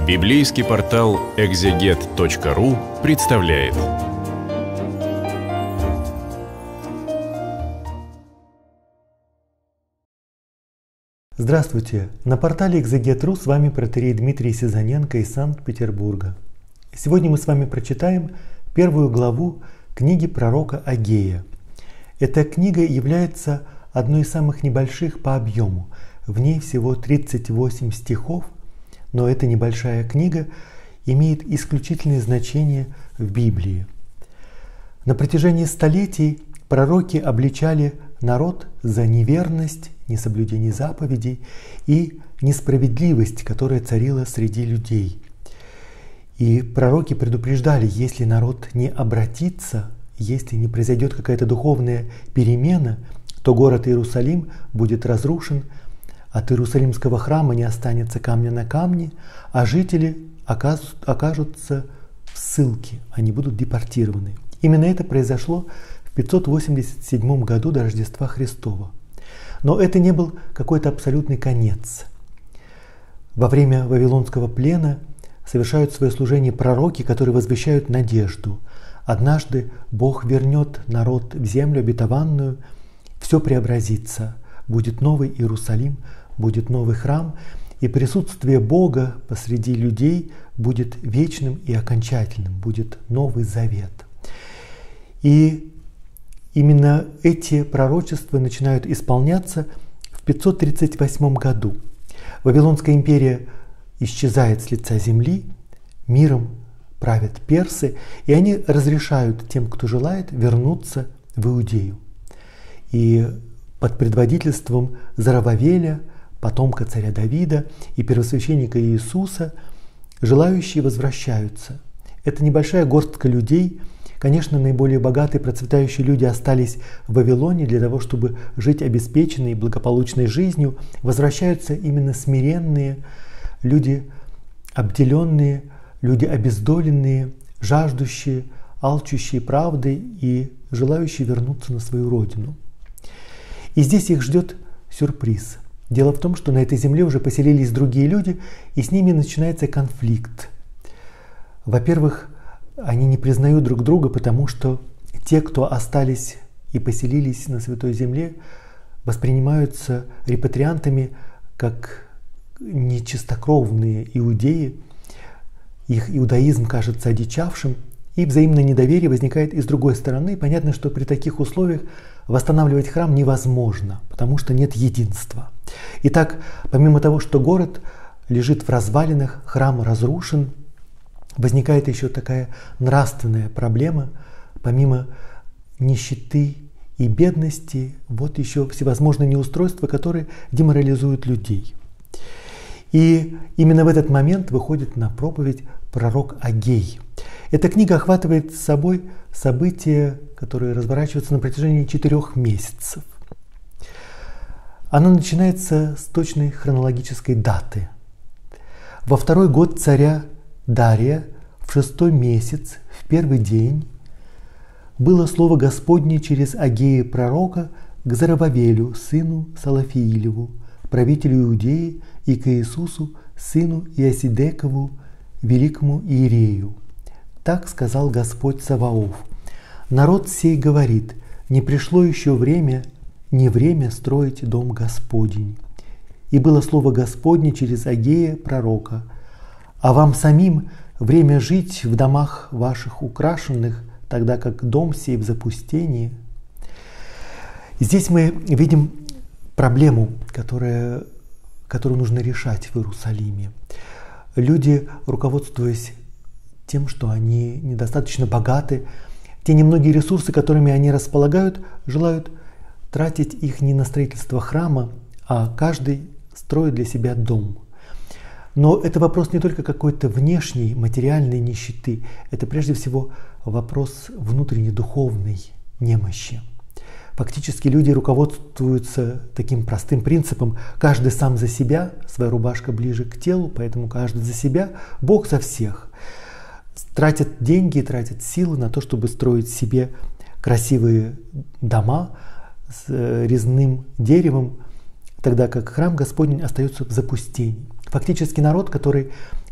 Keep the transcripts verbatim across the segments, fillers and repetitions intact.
Библейский портал экзегет точка ру представляет. Здравствуйте! На портале экзегет точка ру с вами протоиерей Дмитрий Сизаненко из Санкт-Петербурга. Сегодня мы с вами прочитаем первую главу книги пророка Агея. Эта книга является одной из самых небольших по объему. В ней всего тридцать восемь стихов, но эта небольшая книга имеет исключительное значение в Библии. На протяжении столетий пророки обличали народ за неверность, несоблюдение заповедей и несправедливость, которая царила среди людей. И пророки предупреждали, если народ не обратится, если не произойдет какая-то духовная перемена, то город Иерусалим будет разрушен, от Иерусалимского храма не останется камня на камне, а жители окажутся в ссылке, они будут депортированы. Именно это произошло в пятьсот восемьдесят седьмом году до Рождества Христова. Но это не был какой-то абсолютный конец. Во время Вавилонского плена совершают свое служение пророки, которые возвещают надежду. Однажды Бог вернет народ в землю обетованную, все преобразится, будет новый Иерусалим, будет новый храм, и присутствие Бога посреди людей будет вечным и окончательным, будет Новый Завет. И именно эти пророчества начинают исполняться в пятьсот тридцать восьмом году. Вавилонская империя исчезает с лица земли, миром правят персы, и они разрешают тем, кто желает, вернуться в Иудею. И под предводительством Зоробавеля, потомка царя Давида и первосвященника Иисуса, желающие возвращаются. Это небольшая горстка людей. Конечно, наиболее богатые, процветающие люди остались в Вавилоне для того, чтобы жить обеспеченной и благополучной жизнью. Возвращаются именно смиренные, люди обделенные, люди обездоленные, жаждущие, алчущие правдой и желающие вернуться на свою родину. И здесь их ждет сюрприз. Дело в том, что на этой земле уже поселились другие люди, и с ними начинается конфликт. Во-первых, они не признают друг друга, потому что те, кто остались и поселились на Святой Земле, воспринимаются репатриантами как нечистокровные иудеи. Их иудаизм кажется одичавшим, и взаимное недоверие возникает и с другой стороны. Понятно, что при таких условиях восстанавливать храм невозможно, потому что нет единства. Итак, помимо того, что город лежит в развалинах, храм разрушен, возникает еще такая нравственная проблема. Помимо нищеты и бедности, вот еще всевозможные неустройства, которые деморализуют людей. И именно в этот момент выходит на проповедь пророк Агей. Эта книга охватывает с собой события, которые разворачиваются на протяжении четырех месяцев. Она начинается с точной хронологической даты. Во второй год царя Дария, в шестой месяц, в первый день, было слово Господне через Агея пророка к Зоробавелю, сыну Салафиилеву, правителю Иудеи, и к Иисусу, сыну Иосидекову, великому иерею. Так сказал Господь Саваоф: народ сей говорит, не пришло еще время, не время строить дом Господень. И было слово Господне через Агея пророка: а вам самим время жить в домах ваших украшенных, тогда как дом сей в запустении. Здесь мы видим проблему, которая, которую нужно решать в Иерусалиме. Люди, руководствуясь тем, что они недостаточно богаты, те немногие ресурсы, которыми они располагают, желают тратить их не на строительство храма, а каждый строит для себя дом. Но это вопрос не только какой-то внешней материальной нищеты, это прежде всего вопрос внутренней духовной немощи. Фактически люди руководствуются таким простым принципом: каждый сам за себя, своя рубашка ближе к телу, поэтому каждый за себя, Бог за всех. Тратят деньги, тратят силы на то, чтобы строить себе красивые дома с резным деревом, тогда как храм Господень остается в запустении. Фактически народ, который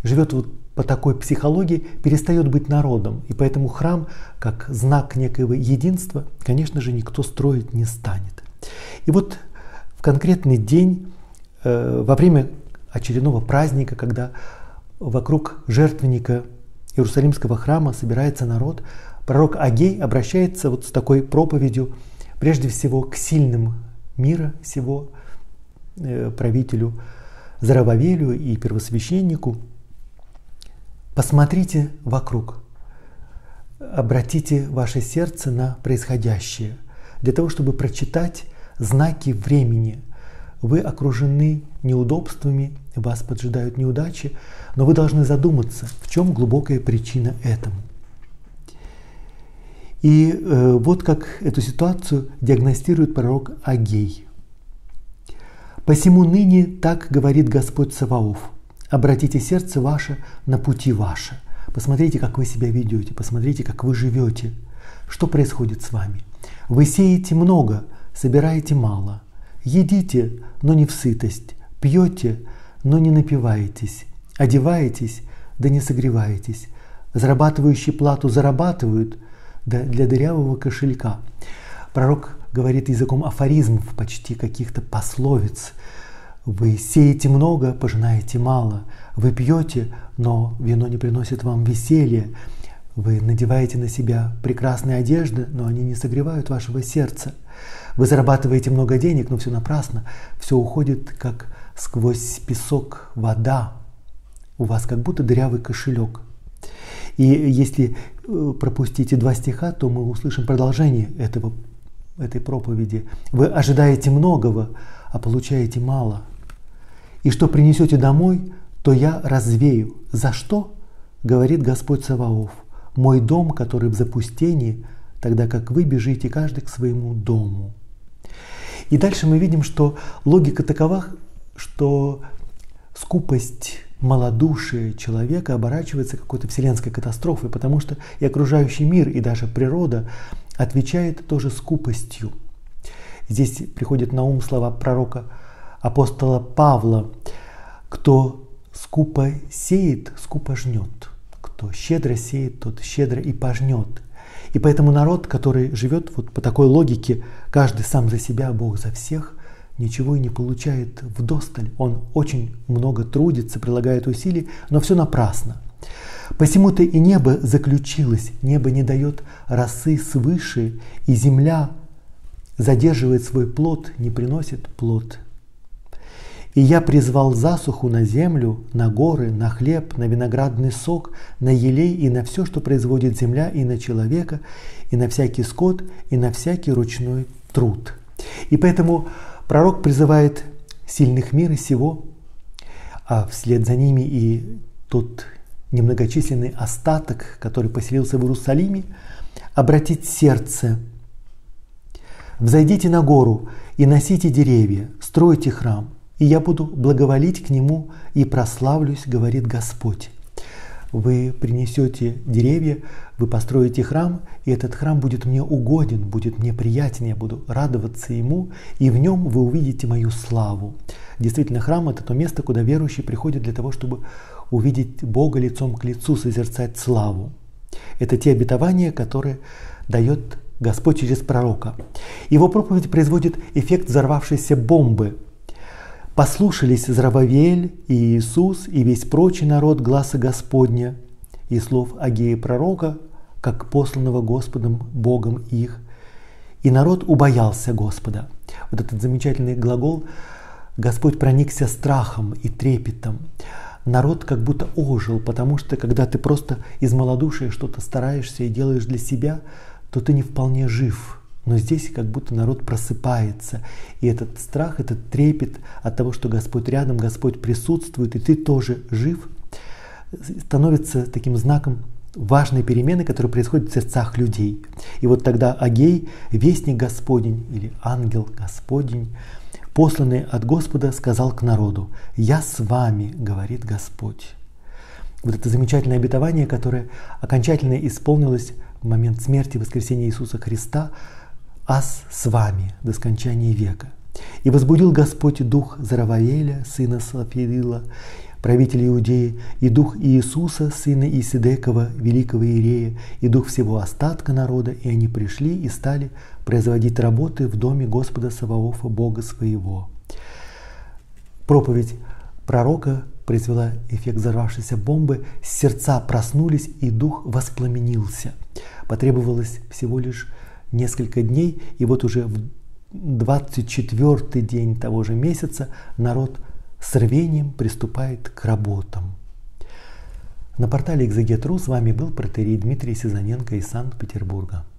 живет вот по такой психологии, перестает быть народом. И поэтому храм, как знак некоего единства, конечно же, никто строить не станет. И вот в конкретный день, э, во время очередного праздника, когда вокруг жертвенника Иерусалимского храма собирается народ, пророк Агей обращается вот с такой проповедью прежде всего к сильным мира сего, э, правителю Зоробавелю и первосвященнику. Посмотрите вокруг, обратите ваше сердце на происходящее, для того, чтобы прочитать знаки времени. Вы окружены неудобствами, вас поджидают неудачи, но вы должны задуматься, в чем глубокая причина этому. И э, вот как эту ситуацию диагностирует пророк Агей. «Посему ныне так говорит Господь Саваоф: обратите сердце ваше на пути ваши». Посмотрите, как вы себя ведете, посмотрите, как вы живете. Что происходит с вами? Вы сеете много, собираете мало. Едите, но не в сытость. Пьете, но не напиваетесь. Одеваетесь, да не согреваетесь. Зарабатывающие плату зарабатывают, да для дырявого кошелька. Пророк говорит языком афоризмов, почти каких-то пословиц. Вы сеете много, пожинаете мало. Вы пьете, но вино не приносит вам веселья. Вы надеваете на себя прекрасные одежды, но они не согревают вашего сердца. Вы зарабатываете много денег, но все напрасно. Все уходит, как сквозь песок вода. У вас как будто дырявый кошелек. И если пропустите два стиха, то мы услышим продолжение этого, этой проповеди. Вы ожидаете многого, а получаете мало. И что принесете домой, то я развею. За что? Говорит Господь Саваоф: мой дом, который в запустении, тогда как вы бежите каждый к своему дому. И дальше мы видим, что логика такова, что скупость, малодушие человека оборачивается какой-то вселенской катастрофой, потому что и окружающий мир, и даже природа отвечает тоже скупостью. Здесь приходят на ум слова пророка апостола Павла: кто скупо сеет, скупо жнет. Кто щедро сеет, тот щедро и пожнет. И поэтому народ, который живет вот по такой логике, каждый сам за себя, Бог за всех, ничего и не получает вдосталь. Он очень много трудится, прилагает усилий, но все напрасно. Посему-то и небо заключилось, небо не дает росы свыше, и земля задерживает свой плод, не приносит плод. И я призвал засуху на землю, на горы, на хлеб, на виноградный сок, на елей и на все, что производит земля, и на человека, и на всякий скот, и на всякий ручной труд. И поэтому пророк призывает сильных мира сего, а вслед за ними и тот немногочисленный остаток, который поселился в Иерусалиме, обратить сердце. «Взойдите на гору и носите деревья, стройте храм, и я буду благоволить к нему и прославлюсь, говорит Господь». Вы принесете деревья, вы построите храм, и этот храм будет мне угоден, будет мне приятен, я буду радоваться ему, и в нем вы увидите мою славу. Действительно, храм – это то место, куда верующие приходят для того, чтобы увидеть Бога лицом к лицу, созерцать славу. Это те обетования, которые дает Господь через пророка. Его проповедь производит эффект взорвавшейся бомбы. «Послушались Зоробавель и Иисус и весь прочий народ гласа Господня и слов Агея пророка, как посланного Господом Богом их. И народ убоялся Господа». Вот этот замечательный глагол. Господь проникся страхом и трепетом. Народ как будто ожил, потому что когда ты просто из малодушия что-то стараешься и делаешь для себя, то ты не вполне жив. Но здесь как будто народ просыпается. И этот страх, этот трепет от того, что Господь рядом, Господь присутствует, и ты тоже жив, становится таким знаком важной перемены, которая происходит в сердцах людей. И вот тогда Агей, вестник Господень или ангел Господень, посланный от Господа, сказал к народу: «Я с вами, говорит Господь». Вот это замечательное обетование, которое окончательно исполнилось в момент смерти и воскресения Иисуса Христа: «Аз с вами до скончания века». «И возбудил Господь дух Зоробавеля, сына Салафиила, правитель Иудеи, и дух Иисуса, сына Исидекова, великого иерея, и дух всего остатка народа, и они пришли и стали производить работы в доме Господа Саваофа, Бога своего». Проповедь пророка произвела эффект взорвавшейся бомбы, сердца проснулись, и дух воспламенился. Потребовалось всего лишь несколько дней, и вот уже в двадцать четвёртый день того же месяца народ с рвением приступает к работам. На портале Экзегет точка ру с вами был протоиерей Дмитрий Сизаненко из Санкт-Петербурга.